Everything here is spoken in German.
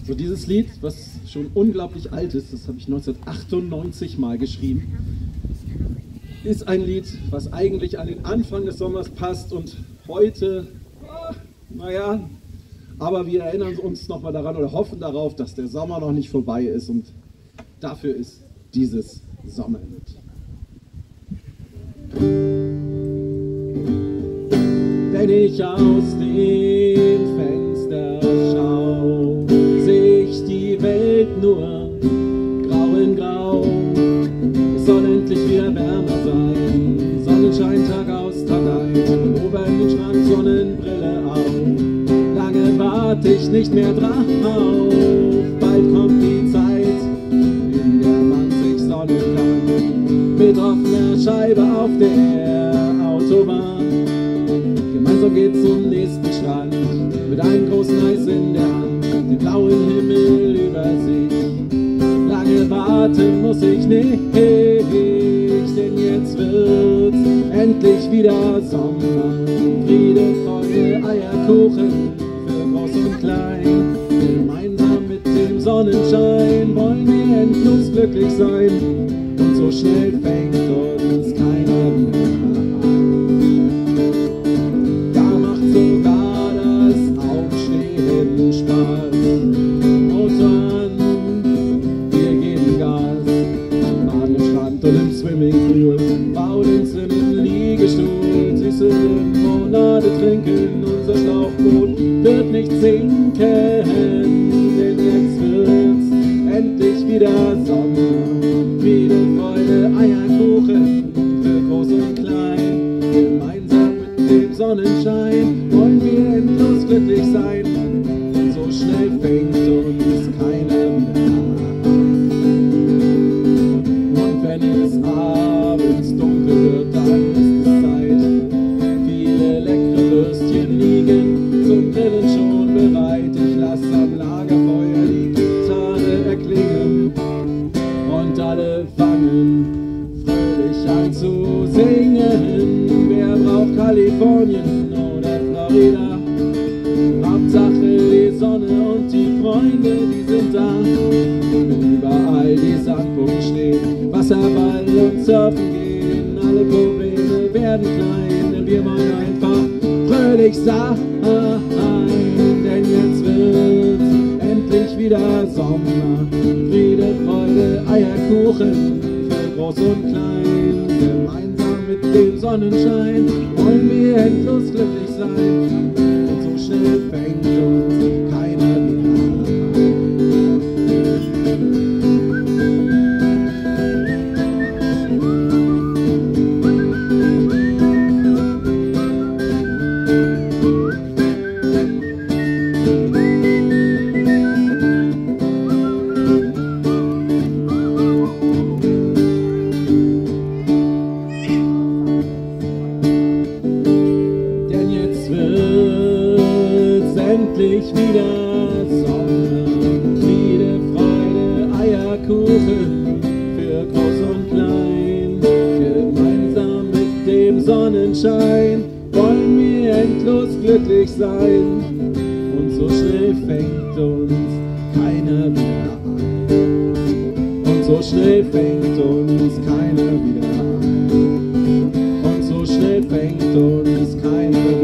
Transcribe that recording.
So, dieses Lied, was schon unglaublich alt ist, das habe ich 1998 mal geschrieben, ist ein Lied, was eigentlich an den Anfang des Sommers passt und heute, naja, aber wir erinnern uns nochmal daran oder hoffen darauf, dass der Sommer noch nicht vorbei ist und dafür ist dieses Sommerlied. Wenn ich aus dem Fenster schau, seh ich die Welt nur grau in grau. Es soll endlich wieder wärmer sein, Sonnenschein Tag aus, Tag ein, Pullover in den Schrank, Sonnenbrille auf. Lange warte ich nicht mehr drauf, bald kommt die Zeit, in der man sich sonnen kann, mit offener Scheibe auf der Autobahn. Gemeinsam geht's zum nächsten Strand, mit einem großen Eis in der Hand, den blauen Himmel über sich. Lange warten muss ich nicht, denn jetzt wird's endlich wieder Sommer. Friede, Freude, Eierkuchen für groß und klein. Gemeinsam mit dem Sonnenschein wollen wir endlos glücklich sein. Und so schnell fängt uns keiner wieder an. Da macht sogar das Aufstehen Spaß. Motor an, wir geben Gas. Baden im Strand und im Swimmingpool, bauen uns im Liegestuhl. Süße Limonade trinken, unser Schlauchboot wird nicht sinken. Denn jetzt wird's endlich wieder Sommer. Friede, Freude, Eierkuchen für groß und klein. Gemeinsam mit dem Sonnenschein wollen wir endlos glücklich sein. Und so schnell fängt uns keiner wieder an. Und wenn es abends dunkel wird, dann ist es Zeit. Viele leckere Würstchen liegen zum Grillen schon bereit. Ich lass am Lagerfeuer die Gitarre erklingen. Und alle fangen fröhlich an zu singen. Wer braucht Kalifornien oder Florida? Hauptsache die Sonne und die Freunde, die sind da. Wenn überall die Sandburgen stehen, Wasserball und Surfen gehen, alle Probleme werden klein, denn wir wollen einfach fröhlich sein. Denn jetzt wird's endlich wieder Sommer. Friede, Freude, Eierkuchen für groß und klein. Gemeinsam mit dem Sonnenschein wollen wir endlos glücklich sein. Und so schnell fängt uns keiner wieder an. Endlich wieder Sommer, Friede, Freude, Eierkuchen für groß und klein. Gemeinsam mit dem Sonnenschein wollen wir endlos glücklich sein. Und so schnell fängt uns keiner wieder an. Und so schnell fängt uns keiner wieder an. Und so schnell fängt uns keiner wieder an.